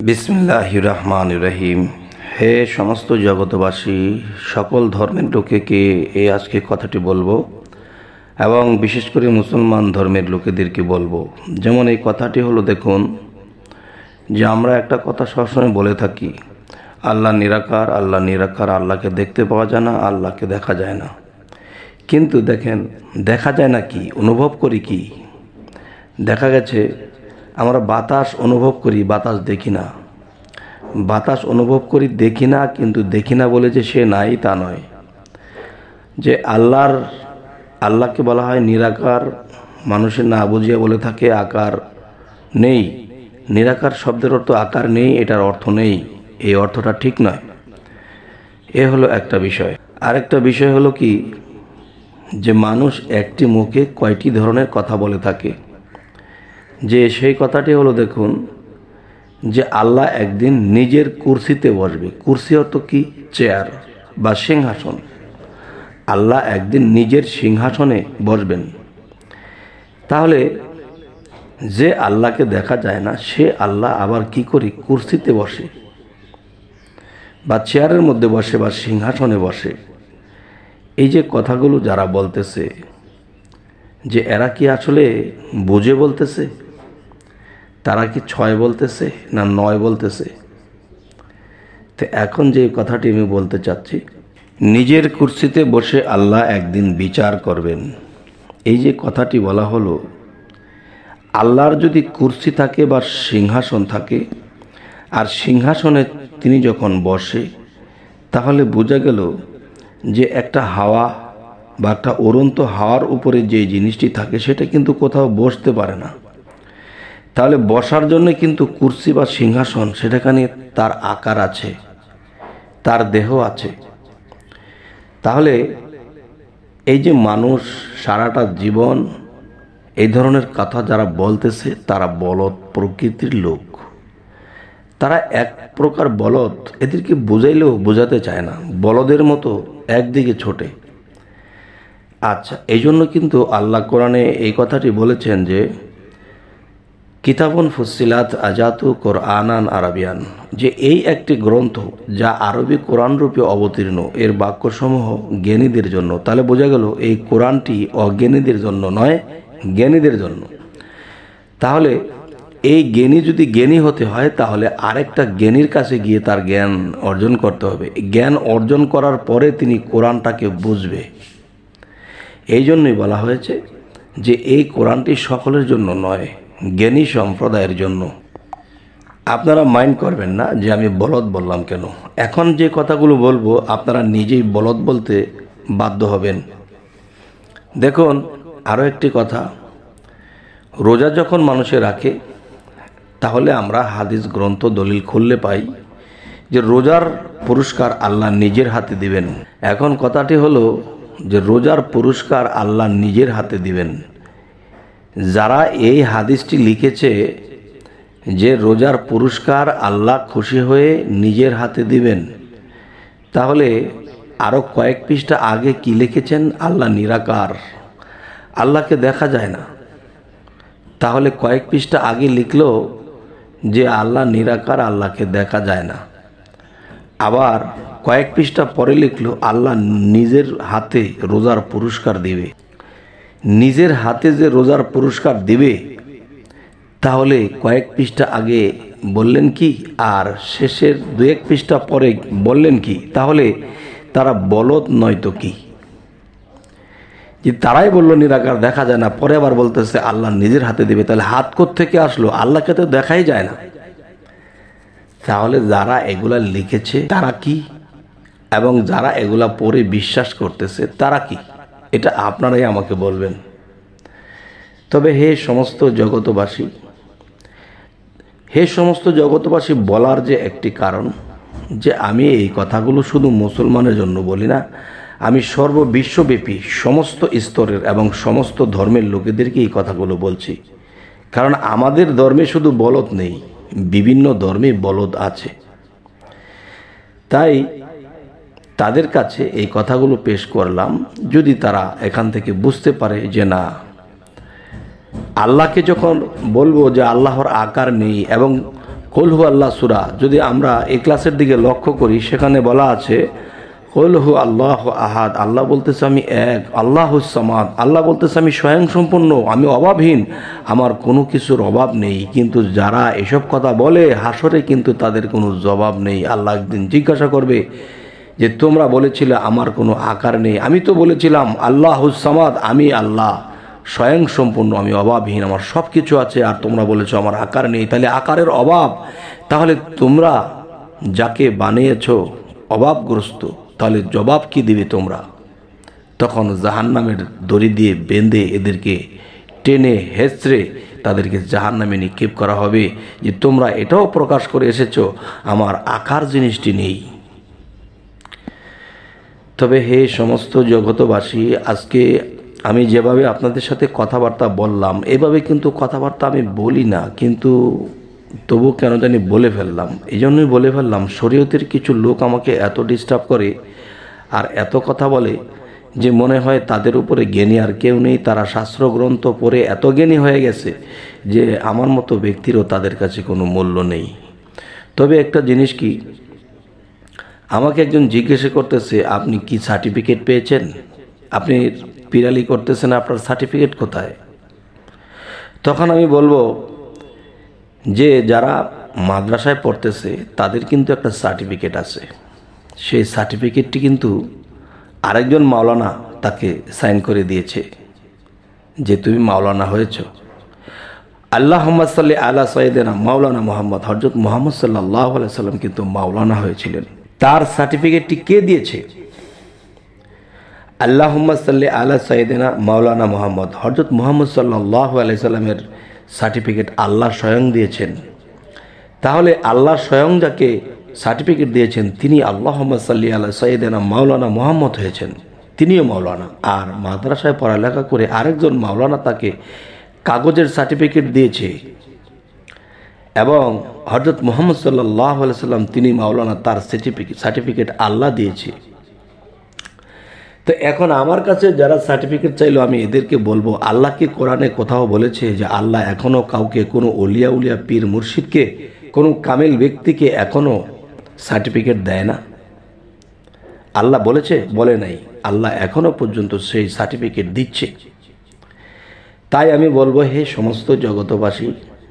বিসমিল্লাহির রহমানির রহিম। হে সমস্ত জগতবাসী, সকল ধর্মের লোকেকে এই আজকে কথাটি বলবো এবং বিশেষ করে মুসলমান ধর্মের লোকেদেরকে বলবো। যেমন এই কথাটি হলো, দেখুন যে আমরা একটা কথা সবসময় বলে থাকি, আল্লাহ নিরাকার, আল্লাহ নিরাকার, আল্লাহকে দেখতে পাওয়া যায় না, আল্লাহকে দেখা যায় না। কিন্তু দেখেন, দেখা যায় না কি, অনুভব করি কি? দেখা গেছে আমরা বাতাস অনুভব করি, বাতাস দেখি না। বাতাস অনুভব করি, দেখি না, কিন্তু দেখি না বলে যে সে নাই তা নয়। যে আল্লাহকে বলা হয় নিরাকার, মানুষের না বুঝিয়ে বলে থাকে আকার নেই। নিরাকার শব্দের অর্থ আকার নেই, এটার অর্থ নেই, এই অর্থটা ঠিক নয়। এ হলো একটা বিষয়। আরেকটা বিষয় হলো কি, যে মানুষ একটি মুখে কয়টি ধরনের কথা বলে থাকে। যে সেই কথাটি হলো, দেখুন যে আল্লাহ একদিন নিজের কুরসিতে বসবে। কুরসি অর্থ কি? চেয়ার বা সিংহাসন। আল্লাহ একদিন নিজের সিংহাসনে বসবেন। তাহলে যে আল্লাহকে দেখা যায় না, সে আল্লাহ আবার কি করে কুরসিতে বসে বা চেয়ারের মধ্যে বসে বা সিংহাসনে বসে? এই যে কথাগুলো যারা বলতেছে, যে এরা কি আসলে বুঝে বলতেছে? তারা কি 6 বলতেছে না 9 বলতেছে? তো এখন যে কথাটি আমি বলতে চাচ্ছি, নিজের কুরসিতে বসে আল্লাহ একদিন বিচার করবেন। এই যে কথাটি বলা হলো, আল্লাহর যদি কুরসি থাকে বা সিংহাসন থাকে, আর সিংহাসনে তিনি যখন বসে, তাহলে বোঝা গেল যে একটা হাওয়া বা একটা উড়ন্ত হাওয়ার উপরে যে জিনিসটি থাকে সেটা কিন্তু কোথাও বসতে পারে না। তাহলে বসার জন্য কিন্তু কুরসি বা সিংহাসন, সেটাখানে তার আকার আছে, তার দেহ আছে। তাহলে এই যে মানুষ সারাটা জীবন এই ধরনের কথা যারা বলতেছে, তারা বলদ প্রকৃতির লোক। তারা এক প্রকার বলদ, এদেরকে বোঝাইলেও বোঝাতে চায় না, বলদের মতো একদিকে ছোটে। আচ্ছা, এই জন্য কিন্তু আল্লাহ কোরআনে এই কথাটি বলেছেন যে কিতাবুন ফুসিলাত আজাতু কোরআনান আরাবিয়ান, যে এই একটি গ্রন্থ যা আরবি কোরআন রূপে অবতীর্ণ, এর বাক্যসমূহ জ্ঞানীদের জন্য। তাহলে বোঝা গেল এই কোরআনটি অজ্ঞানীদের জন্য নয়, জ্ঞানীদের জন্য। তাহলে এই জ্ঞানী যদি জ্ঞানী হতে হয়, তাহলে আরেকটা জ্ঞানীর কাছে গিয়ে তার জ্ঞান অর্জন করতে হবে। জ্ঞান অর্জন করার পরে তিনি কোরআনটাকে বুঝবে। এই জন্যই বলা হয়েছে যে এই কোরআনটি সকলের জন্য নয়, জ্ঞানী সম্প্রদায়ের জন্য। আপনারা মাইন্ড করবেন না যে আমি বলদ বললাম কেন। এখন যে কথাগুলো বলবো আপনারা নিজেই বলদ বলতে বাধ্য হবেন। দেখুন, আরও একটি কথা, রোজা যখন মানুষে রাখে, তাহলে আমরা হাদিস গ্রন্থ দলিল খুললে পাই যে রোজার পুরস্কার আল্লাহ নিজের হাতে দিবেন। এখন কথাটি হলো যে রোজার পুরস্কার আল্লাহ নিজের হাতে দিবেন। যারা এই হাদিসটি লিখেছে যে রোজার পুরস্কার আল্লাহ খুশি হয়ে নিজের হাতে দিবেন, তাহলে আরও কয়েক পৃষ্ঠা আগে কি লিখেছেন? আল্লাহ নিরাকার, আল্লাহকে দেখা যায় না। তাহলে কয়েক পৃষ্ঠা আগে লিখলো যে আল্লাহ নিরাকার, আল্লাহকে দেখা যায় না। আবার কয়েক পৃষ্ঠা পরে লিখলো আল্লাহ নিজের হাতে রোজার পুরস্কার দিবে। নিজের হাতে যে রোজার পুরস্কার দিবে, তাহলে কয়েক পৃষ্ঠা আগে বললেন কি, আর শেষের 2-1 পৃষ্ঠা পরে বললেন কি? তাহলে তারা বলদ নয়তো কি? যে তারাই বলল নিরাকার, দেখা যায় না, পরে আবার বলতেছে আল্লাহ নিজের হাতে দিবে। তাহলে হাত কোত্থেকে আসলো? আল্লাহকে তো দেখাই যায় না। তাহলে যারা এগুলা লিখেছে তারা কি, এবং যারা এগুলা পড়ে বিশ্বাস করতেছে তারা কি? এটা আপনারাই আমাকে বলবেন। তবে হে সমস্ত জগতবাসী, বলার যে একটি কারণ, যে আমি এই কথাগুলো শুধু মুসলমানের জন্য বলি না, আমি সর্ববিশ্বব্যাপী সমস্ত স্তরের এবং সমস্ত ধর্মের লোকেদেরকে এই কথাগুলো বলছি। কারণ আমাদের ধর্মে শুধু বলদ নেই, বিভিন্ন ধর্মে বলদ আছে। তাই তাদের কাছে এই কথাগুলো পেশ করলাম, যদি তারা এখান থেকে বুঝতে পারে যে না, আল্লাহকে যখন বলবো যে আল্লাহর আকার নেই এবং কুল হু আল্লাহ সূরা যদি আমরা এই ক্লাসের দিকে লক্ষ্য করি, সেখানে বলা আছে কুল হু আল্লাহু আহাদ, আল্লাহ বলতেছে আমি এক, আল্লাহুস সামাদ, আল্লাহ বলতেছে আমি স্বয়ংসম্পূর্ণ, আমি অভাবহীন, আমার কোনো কিছুর অভাব নেই। কিন্তু যারা এসব কথা বলে হাসরে কিন্তু তাদের কোনো জবাব নেই। আল্লাহ একদিন জিজ্ঞাসা করবে যে তোমরা বলেছিলে আমার কোনো আকার নেই, আমি তো বলেছিলাম আল্লাহুস সামাদ, আমি আল্লাহ স্বয়ংসম্পূর্ণ, আমি অভাবহীন, আমার সব কিছু আছে, আর তোমরা বলেছো আমার আকার নেই। তাহলে আকারের অভাব, তাহলে তোমরা যাকে বানিয়েছো অভাবগ্রস্ত, তাহলে জবাব কি দিবে তোমরা? তখন জাহান্নামের দড়ি দিয়ে বেঁধে এদেরকে টেনে হেঁচড়ে তাদেরকে জাহান্নামে নিক্ষেপ করা হবে যে তোমরা এটাও প্রকাশ করে এসেছো আমার আকার জিনিসটি নেই। তবে হে সমস্ত জগতবাসী, আজকে আমি যেভাবে আপনাদের সাথে কথাবার্তা বললাম, এভাবে কিন্তু কথাবার্তা আমি বলি না, কিন্তু তবু কেন জানি বলে ফেললাম। এই জন্যই বলে ফেললাম, শরীয়তের কিছু লোক আমাকে এত ডিস্টার্ব করে আর এত কথা বলে যে মনে হয় তাদের উপরে জ্ঞানী আর কেউ নেই। তারা শাস্ত্রগ্রন্থ পড়ে এত জ্ঞানী হয়ে গেছে যে আমার মতো ব্যক্তিরও তাদের কাছে কোনো মূল্য নেই। তবে একটা জিনিস কি, আমাকে একজন জিজ্ঞাসা করতেছে আপনি কি সার্টিফিকেট পেয়েছেন, আপনি পিরালি করতেছেন, আপনার সার্টিফিকেট কোথায়? তখন আমি বলবো যে যারা মাদ্রাসায় পড়তেছে তাদের কিন্তু একটা সার্টিফিকেট আছে, সেই সার্টিফিকেটটি কিন্তু আরেকজন মাওলানা তাকে সাইন করে দিয়েছে যে তুমি মাওলানা হয়েছ। আল্লাহুম্মা সাল্লি আলা সাইয়্যিদিনা মাওলানা মুহাম্মদ, হযরত মুহাম্মদ সাল্লাল্লাহু আলাইহি সাল্লাম কিন্তু মাওলানা হয়েছিলেন। তার সার্টিফিকেটটি কে দিয়েছে? আল্লাহুম্মা সাল্লি আলা সাইয়্যিদিনা মাওলানা মুহাম্মদ, হযরত মুহাম্মদ সাল্লাল্লাহু আলাইহি সাল্লামের সার্টিফিকেট আল্লাহ স্বয়ং দিয়েছেন। তাহলে আল্লাহ স্বয়ং যাকে সার্টিফিকেট দিয়েছেন তিনি আল্লাহুম্মা সাল্লি আলা সাইয়্যিদিনা মাওলানা মুহাম্মদ হয়েছেন, তিনিও মাওলানা। আর মাদ্রাসায় পড়ালেখা করে আরেকজন মাওলানা তাকে কাগজের সার্টিফিকেট দিয়েছে এবং হযরত মুহাম্মদ সাল্লাল্লাহু আলাইহি সাল্লাম তিনি মাওলানা, তার সার্টিফিকেট আল্লাহ দিয়েছে। তো এখন আমার কাছে যারা সার্টিফিকেট চাইলো, আমি এদেরকে বলবো আল্লাহ কি কোরআনে কোথাও বলেছে যে আল্লাহ এখনও কাউকে, কোনো অলিয়া উলিয়া পীর মুর্শিদকে, কোনো কামেল ব্যক্তিকে এখনও সার্টিফিকেট দেয় না? আল্লাহ বলেছে? বলে নাই। আল্লাহ এখনও পর্যন্ত সেই সার্টিফিকেট দিচ্ছে। তাই আমি বলবো হে সমস্ত জগতবাসী,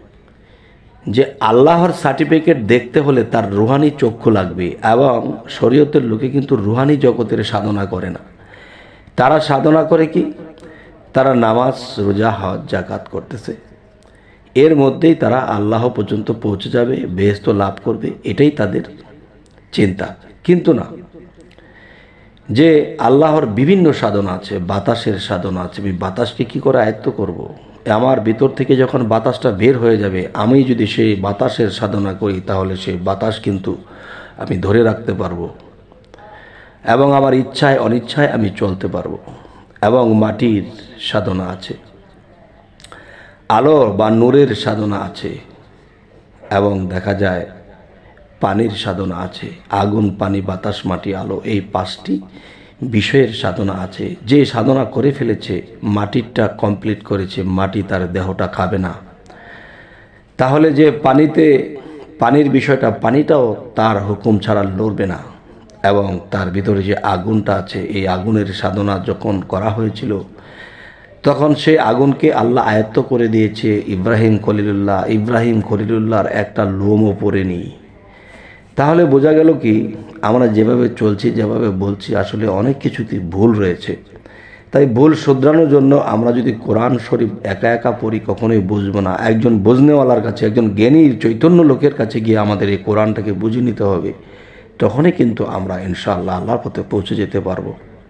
যে আল্লাহর সার্টিফিকেট দেখতে হলে তার রুহানি চক্ষু লাগবে। এবং শরীয়তের লোকে কিন্তু রুহানি জগতের সাধনা করে না, তারা সাধনা করে কি, তারা নামাজ রোজা হজ জাকাত করতেছে, এর মধ্যেই তারা আল্লাহ পর্যন্ত পৌঁছে যাবে, বেহেশত লাভ করবে, এটাই তাদের চিন্তা। কিন্তু না, যে আল্লাহর বিভিন্ন সাধনা আছে, বাতাসের সাধনা আছে, আমি বাতাসকে কি করে আয়ত্ত করব? আমার ভিতর থেকে যখন বাতাসটা বের হয়ে যাবে, আমি যদি সেই বাতাসের সাধনা করি তাহলে সেই বাতাস কিন্তু আমি ধরে রাখতে পারবো এবং আমার ইচ্ছায় অনিচ্ছায় আমি চলতে পারবো। এবং মাটির সাধনা আছে, আলো বা নূরের সাধনা আছে, এবং দেখা যায় পানির সাধনা আছে, আগুন পানি বাতাস মাটি আলো, এই পাঁচটি বিষয়ের সাধনা আছে। যে সাধনা করে ফেলেছে, মাটিরটা কমপ্লিট করেছে, মাটি তার দেহটা খাবে না। তাহলে যে পানির বিষয়টা, পানিটাও তার হুকুম ছাড়া লড়বে না। এবং তার ভিতরে যে আগুনটা আছে, এই আগুনের সাধনা যখন করা হয়েছিল তখন সেই আগুনকে আল্লাহ আয়ত্ত করে দিয়েছে ইব্রাহিম খলিলুল্লাহর একটা লোমও পড়েনি। তাহলে বোঝা গেল কি, আমরা যেভাবে চলছি, যেভাবে বলছি, আসলে অনেক কিছুতে ভুল রয়েছে। তাই ভুল শুধরানোর জন্য আমরা যদি কোরআন শরীফ একা একা পড়ি কখনোই বুঝবো না। একজন বুঝনেওয়ালার কাছে, একজন জ্ঞানীর চৈতন্য লোকের কাছে গিয়ে আমাদের এই কোরআনটাকে বুঝে নিতে হবে, তখনই কিন্তু আমরা ইনশাআল্লাহ আল্লাহর পথে পৌঁছে যেতে পারবো।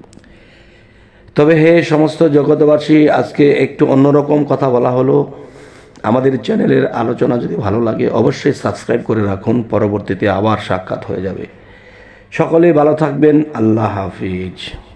তবে হে সমস্ত জগতবাসী, আজকে একটু অন্যরকম কথা বলা হলো। আমাদের চ্যানেলের আলোচনা যদি ভালো লাগে অবশ্যই সাবস্ক্রাইব করে রাখুন, পরবর্তীতে আবার সাক্ষাৎ হয়ে যাবে। সকলেই ভালো থাকবেন। আল্লাহ হাফিজ।